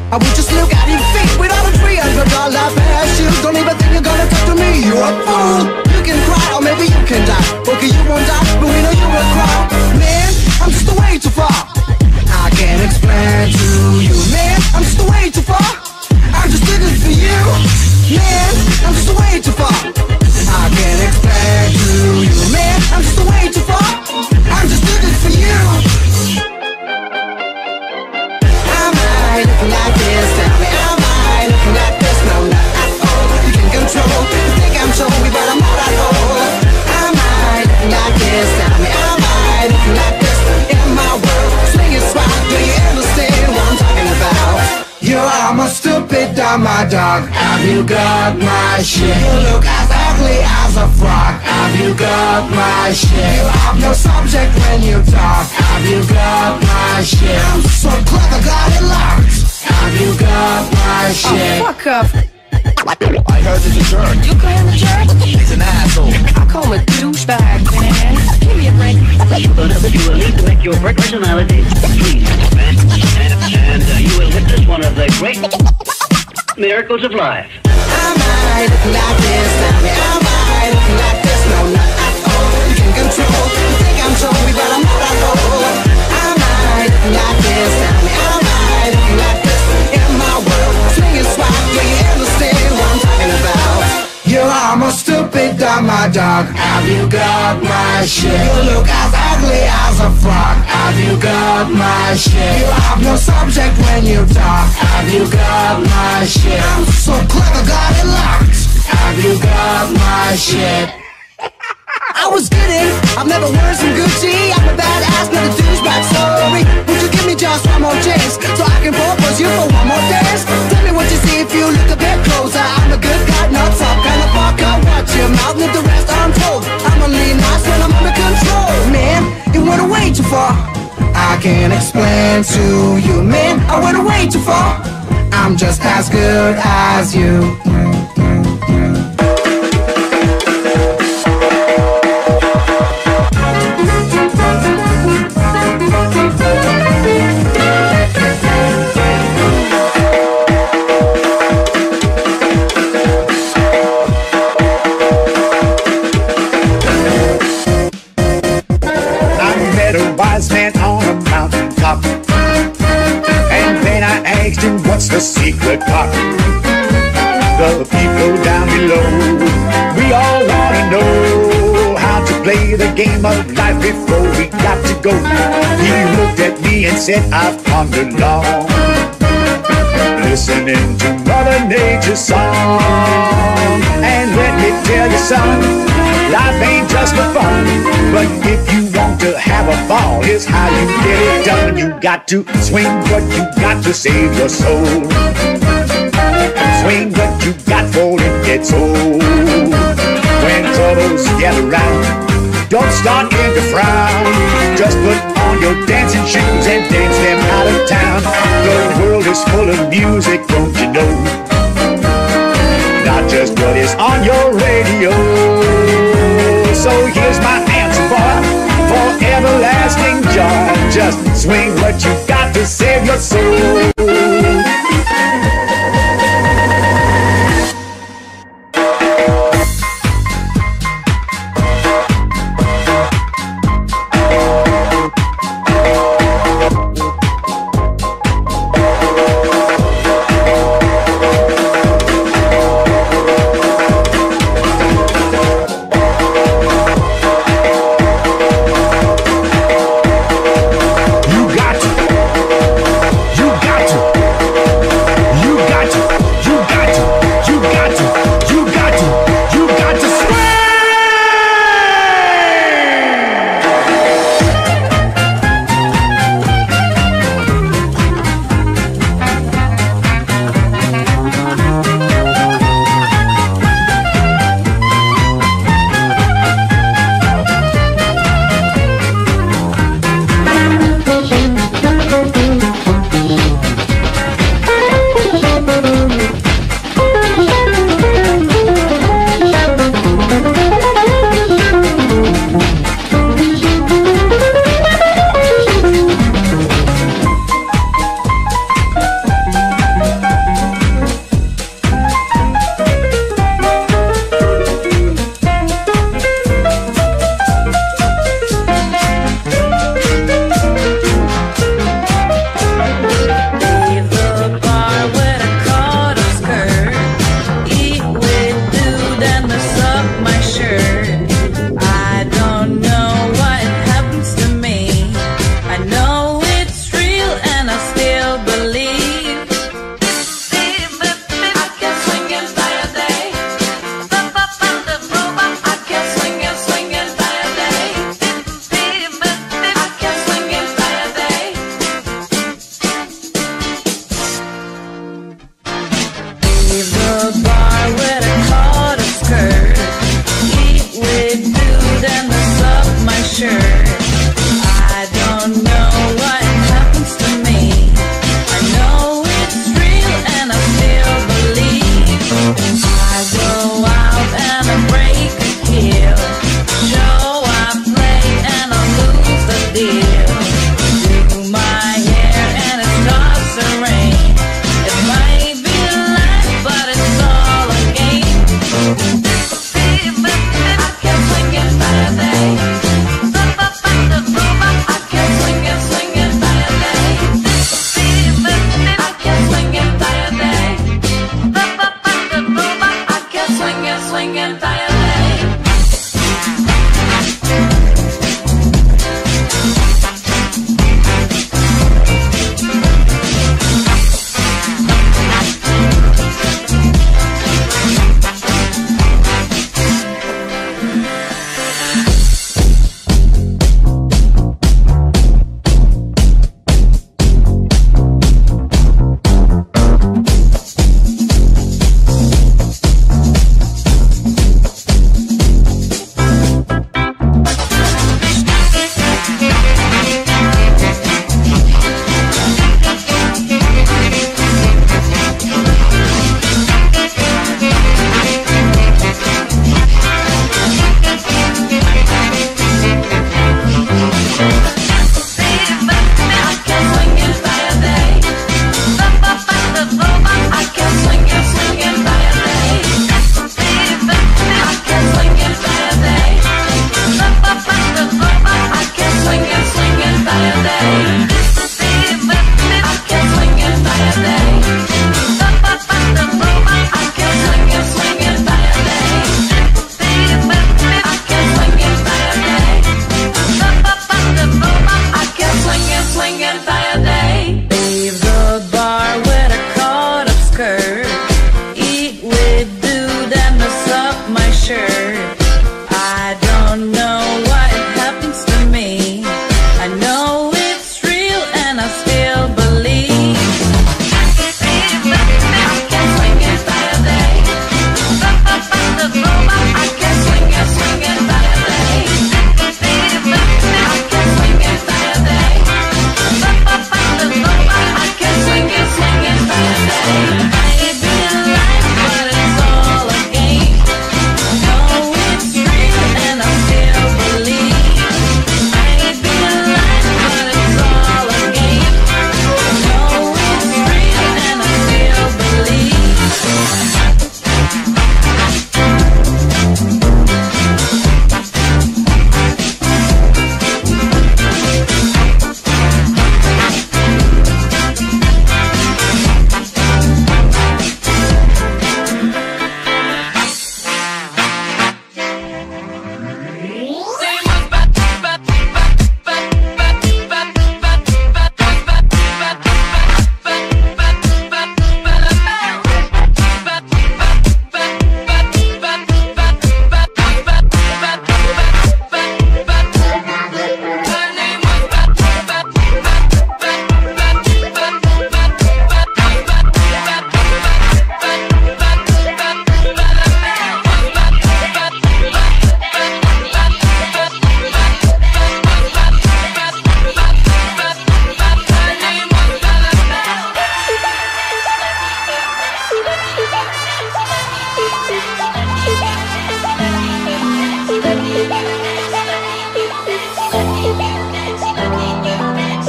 I would just look at your feet without a $300 pair of shoes. Don't even think you're gonna talk to me, you're a fool. You can cry or maybe you can die. Okay, you won't die, but we know you will cry. Man, I'm just way too far. I can't explain to you. Man, I'm just way too far. I just did it for you. Man, I'm just way too far. I can't explain to you. Man, I'm just way too far. I just did it for you. Am I looking like this? Tell me, am I looking like this? No, not at all. You can control. You think I'm showy, but I'm not at all. Am I looking like this? Tell me, am I looking like this? In my world, swing it swag. Do you understand what I'm talking about? You are my stupid dumb my dog. Have you got my shit? You look as ugly as a frog. Have you got my shit? You have no subject when you talk. Have you got my shit? I'm so clever, got it locked. Have you got my shit? Oh, fuck off. I heard he's a jerk. You call him a jerk? He's an asshole. I call him a douchebag, man. Give me a break. You will need to make your personality please, and you will witness one of the great miracles of life. Am I looking like this? Tell me, am I looking like this? No, not at all. You can control. You think I'm showy, but I'm not at all. Am I looking like this? Tell me, am I looking like this? In my world, swinging swag. Do you understand what I'm talking about? You are my stupid dumb my dog. Have you got my shit? You look as ugly as a frog. Have you got my shit? You have no subject when you talk. Have you got my shit? I'm so clever, got it locked. Have you got my shit? I was kidding, I've never worn some Gucci. I'm a badass, not a douchebag, sorry. Would you give me just one more chance so I can propose you for one more dance? Tell me what you see if you look a bit closer. I'm a good guy, not some kind of fucker. Watch your mouth, leave the rest untold. I'm only nice when I'm under control. Man, you went way too far. I can't explain to you, man, I went way too far. I'm just as good as you. What's the secret part? The people down below, we all wanna know how to play the game of life before we got to go. He looked at me and said, I've pondered long, listening to Mother Nature's song. And let me tell you, son, life ain't just for fun, but if you want to have a ball, here's how you get it done. You got to swing, but you got to save your soul. Swing what you got for it gets old. When troubles gather round, don't start in to frown. Just put on your dancing shoes and dance them out of town. The world is full of music, don't you know? Not just what is on your radio. So here's my answer for everlasting joy. Just swing what you got to save your soul.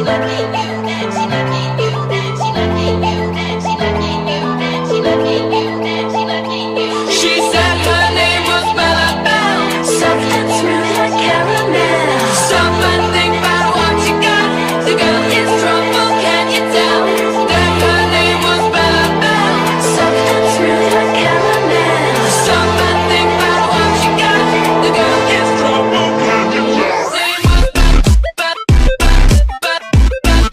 She said her name was Bella, something smooth like caramel. Stop and think about what you got. The girl is trouble, can you tell? That her name was Bella, something smooth like caramel. Stop and think about what you got. The girl is trouble, can you tell? Name was Bella.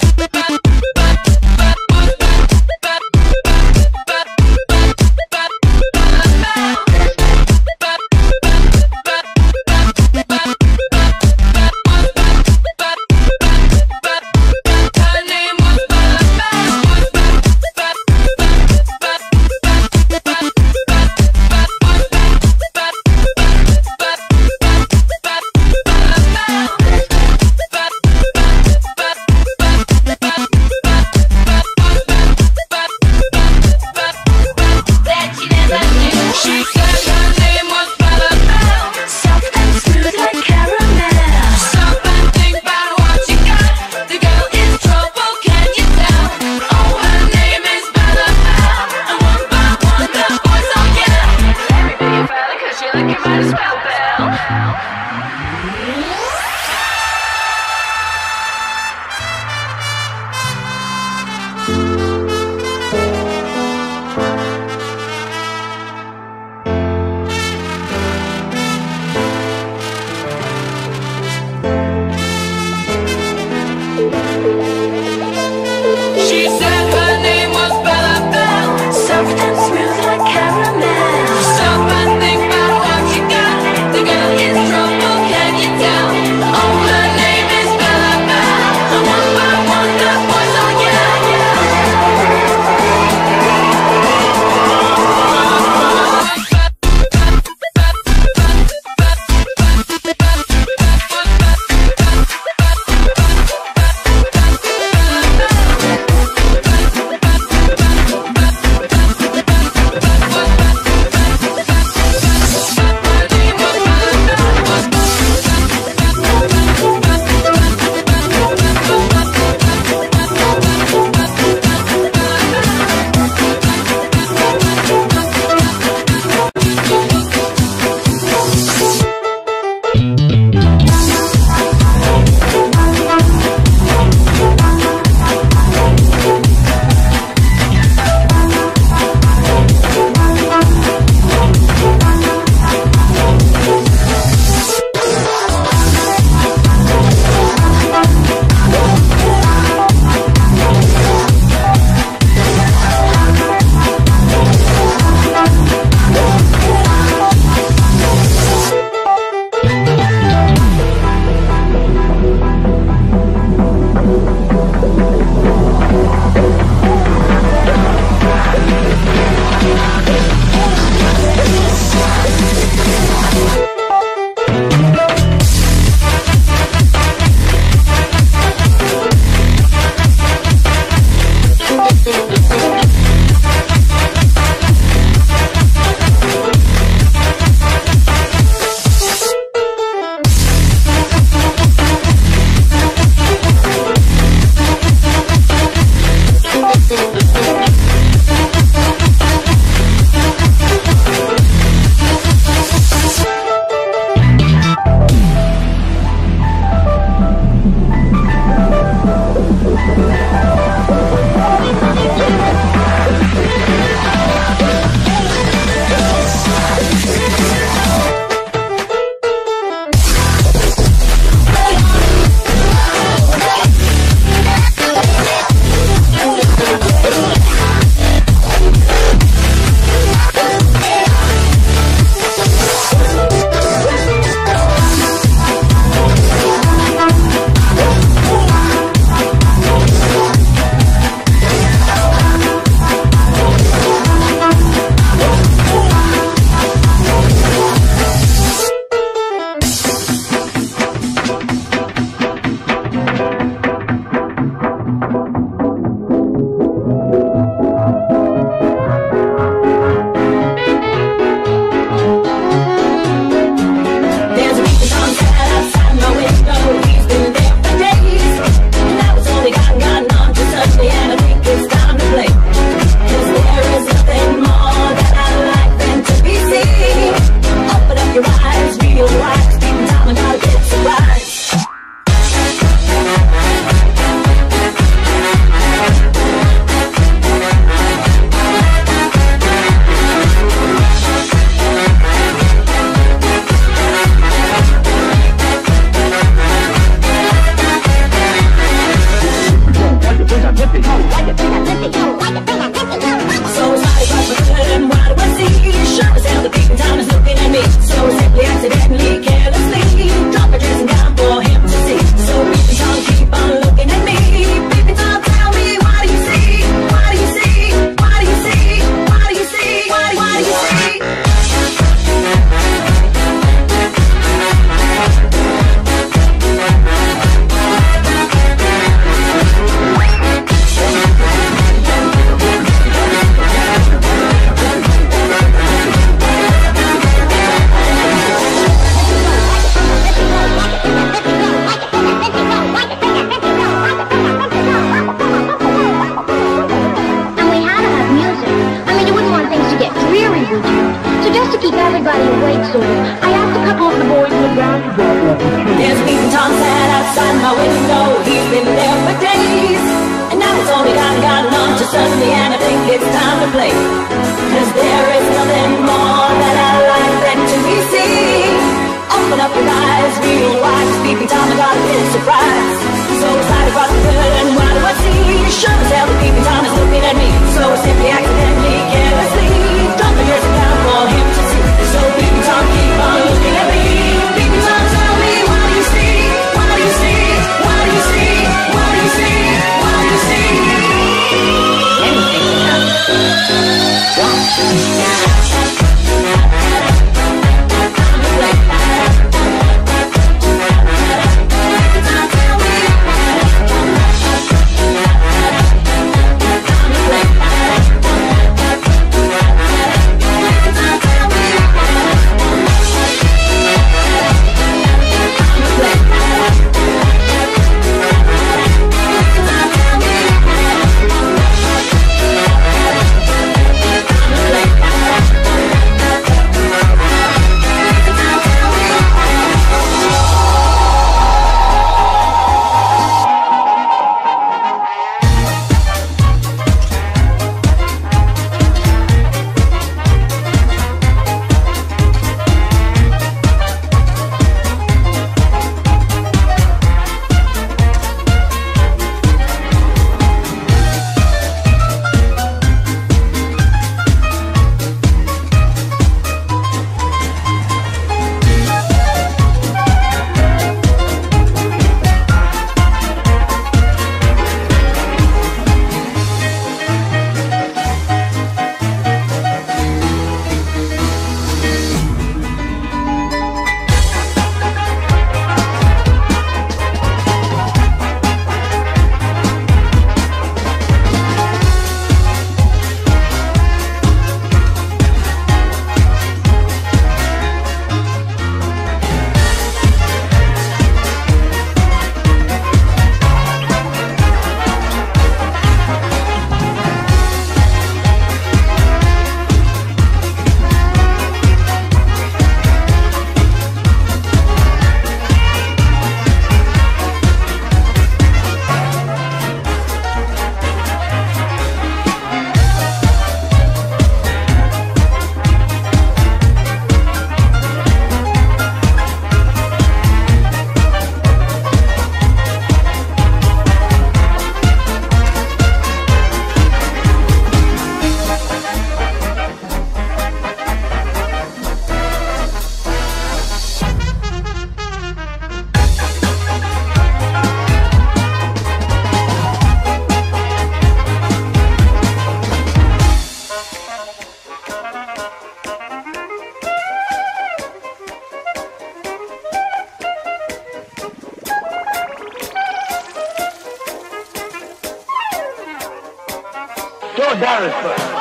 Joe Darisburg.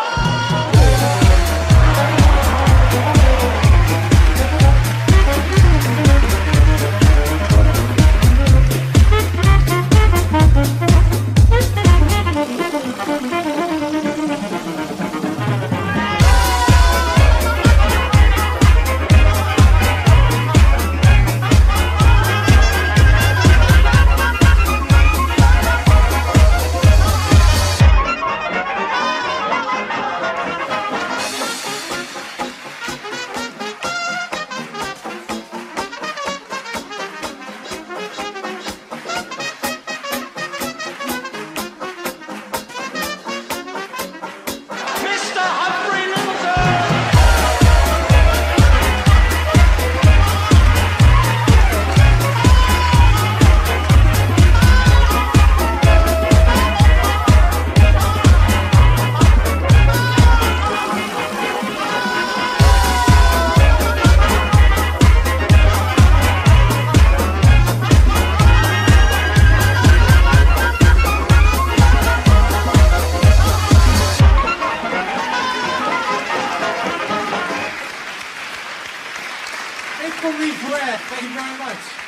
April Lee Brad, thank you very much.